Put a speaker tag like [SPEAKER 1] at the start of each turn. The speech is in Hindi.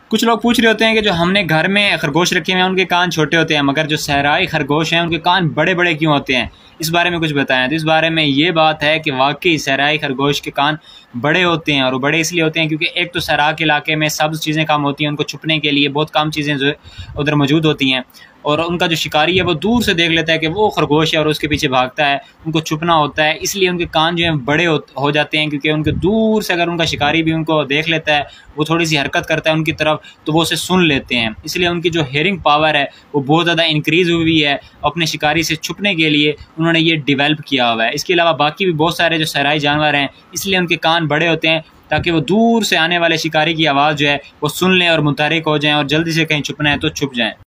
[SPEAKER 1] कुछ लोग पूछ रहे होते हैं कि जो हमने घर में खरगोश रखे हुए हैं उनके कान छोटे होते हैं, मगर जो सहराई खरगोश हैं उनके कान बड़े बड़े क्यों होते हैं, इस बारे में कुछ बताएं। तो इस बारे में ये बात है कि वाकई सहराई खरगोश के कान बड़े होते हैं, और वो बड़े इसलिए होते हैं क्योंकि एक तो सहरा के इलाके में सब्ज़ चीज़ें कम होती हैं, उनको छुपने के लिए बहुत कम चीज़ें जो उधर मौजूद होती हैं, और उनका जो शिकारी है वो दूर से देख लेता है कि वो खरगोश है और उसके पीछे भागता है, उनको छुपना होता है, इसलिए उनके कान जो हैं बड़े हो जाते हैं, क्योंकि उनके दूर से अगर उनका शिकारी भी उनको देख लेता है, वो थोड़ी सी हरकत करता है उनकी तरफ, तो वो उसे सुन लेते हैं। इसलिए उनकी जो हेयरिंग पावर है वो बहुत ज़्यादा इंक्रीज़ हुई है, अपने शिकारी से छुपने के लिए उन्होंने ये डेवलप किया हुआ है। इसके अलावा बाकी भी बहुत सारे जो सहराई जानवर हैं, इसलिए उनके कान बड़े होते हैं ताकि वो दूर से आने वाले शिकारी की आवाज़ जो है वो सुन लें और मुतहरिक हो जाएं, और जल्दी से कहीं छुपना है तो छुप जाएं।